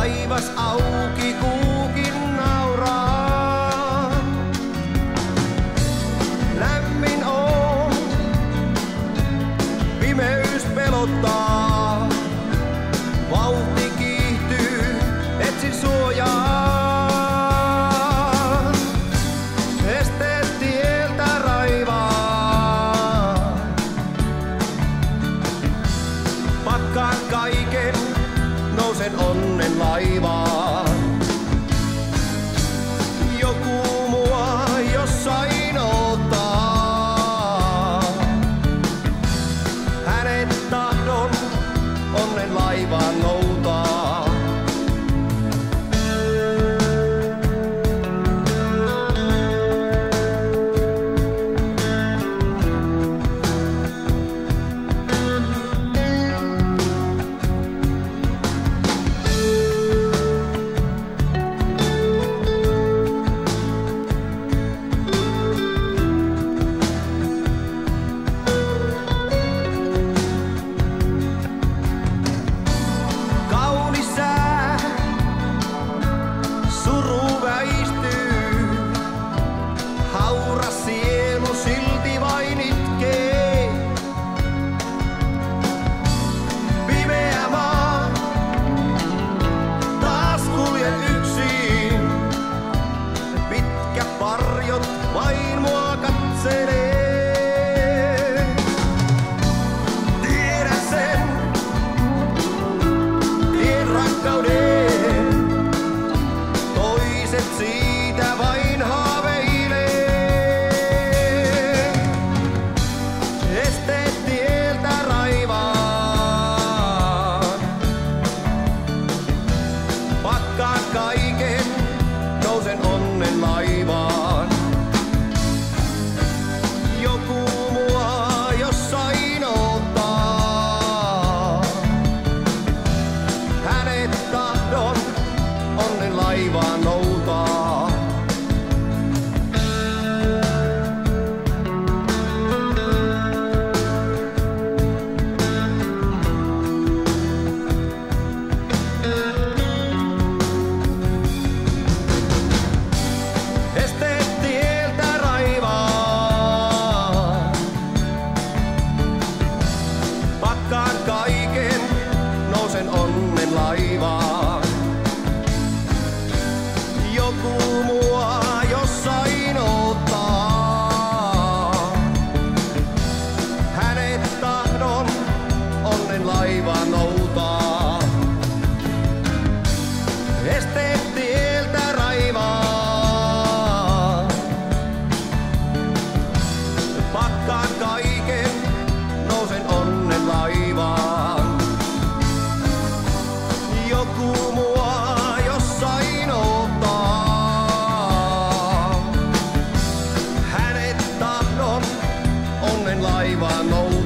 taivas auki, kuukin nauraa. Lämmin on, pimeys pelottaa. Vauhti kiihtyy, etsin suojaa. Esteet tieltä raivaa. Pakkaan kaiken, nousen onnen laivaan. Joku mua jossain odottaa. Hänet tahdon onnen laivaan noutaa. Vain mua katselee. Tiedän sen, tien rakkauden. Toiset siitä vain haaveilee. Esteet tieltä raivaan. Pakkaan kaiken, nousen onnen laivaan. Joku mua jossain odottaa. Hänet tahdon onnen laivaan noutaa. Esteet tieltä raivaan. Pakkaan kaiken, nousen onnen laivaan. Joku mua jossain odottaa. Hänet tahdon onnen laivaan noutaa. Esteet tieltä raivaan. Pakkaan kaiken, nousen onnen laivaan. Joku mua jossain odottaa. Hänet tahdon onnen laivaan noutaa.